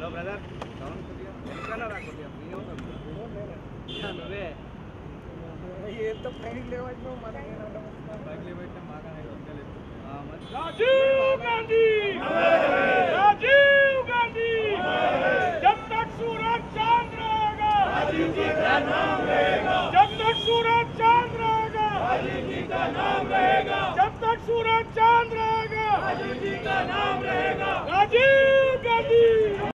brother sound కొద్దిగా వెనకాల రా కొద్దిగా ఫ్రీ నువ్వే ఎంత పైకి లేవచ్చు మన పైకి లేవైతే మాకు राजीव गांधी राजीव गांधी जब तक सूरज चांद रहेगा राजीव जी का नाम रहेगा जब तक सूरज चांद रहेगा राजीव जी का नाम रहेगा जब तक सूरज चांद